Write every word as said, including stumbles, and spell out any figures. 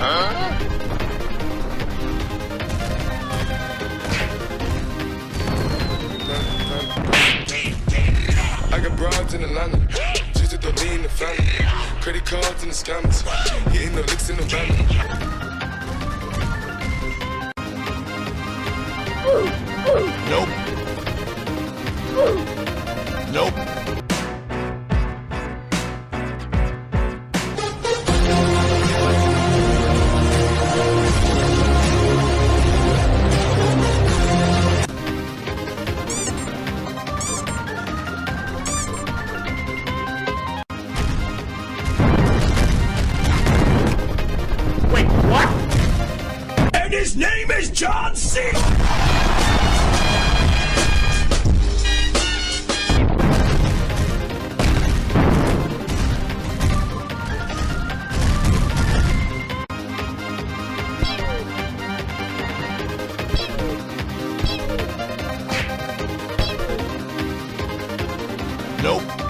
I got broads in Atlanta, just at the lean in the family. Credit cards and the scammers, hitting the licks in the van. Nope. Nope. Wait, what? And his name is John C. Nope.